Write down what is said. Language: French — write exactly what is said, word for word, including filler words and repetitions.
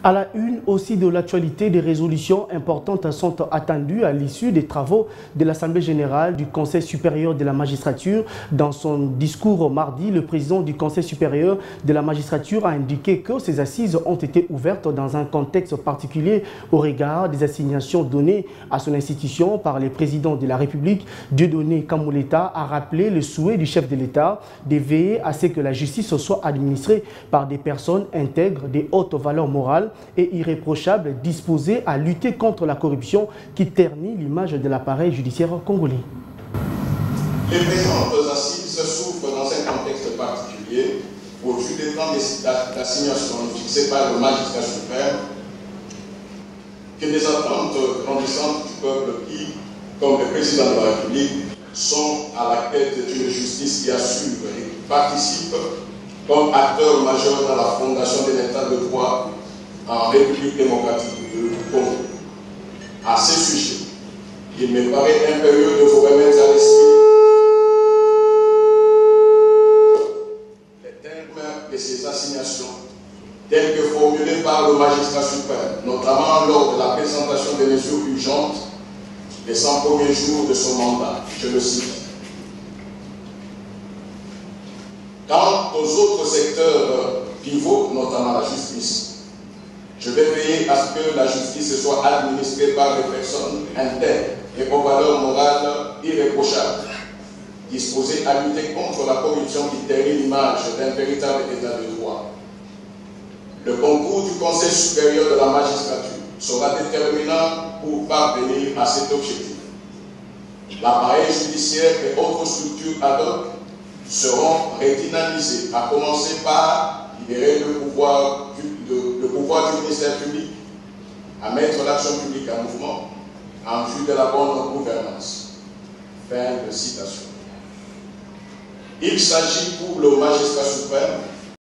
À la une aussi de l'actualité, des résolutions importantes sont attendues à l'issue des travaux de l'Assemblée générale du Conseil supérieur de la magistrature. Dans son discours mardi, le président du Conseil supérieur de la magistrature a indiqué que ces assises ont été ouvertes dans un contexte particulier au regard des assignations données à son institution par les présidents de la République. Dieudonné Kamoleta a rappelé le souhait du chef de l'État de veiller à ce que la justice soit administrée par des personnes intègres, des hautes valeurs morales et irréprochables, disposées à lutter contre la corruption qui ternit l'image de l'appareil judiciaire congolais. Les présentes assises s'ouvrent dans un contexte particulier au vu des temps d'assignation fixés par le magistrat suprême, que des attentes grandissantes du peuple qui, comme le président de la République, sont à la tête d'une justice qui assure et participe comme acteur majeur dans la fondation de l'État de droit en République démocratique du Congo. À ce sujet, il me paraît impérieux de vous remettre à l'esprit les termes de ces assignations, tels que formulés par le magistrat suprême, notamment lors de la présentation des mesures urgentes des cent premiers jours de son mandat. Je le cite. Quant aux autres secteurs pivots, notamment la justice, je vais veiller à ce que la justice soit administrée par des personnes intègres et aux valeurs morales irréprochables, disposées à lutter contre la corruption qui ternit l'image d'un véritable état de droit. Le concours du Conseil supérieur de la magistrature sera déterminant pour parvenir à cet objectif. L'appareil judiciaire et autres structures ad hoc seront redynamisés, à commencer par libérer le pouvoir du, de, le pouvoir du ministère public, à mettre l'action publique en mouvement en vue de la bonne gouvernance. Fin de citation. Il s'agit pour le magistrat suprême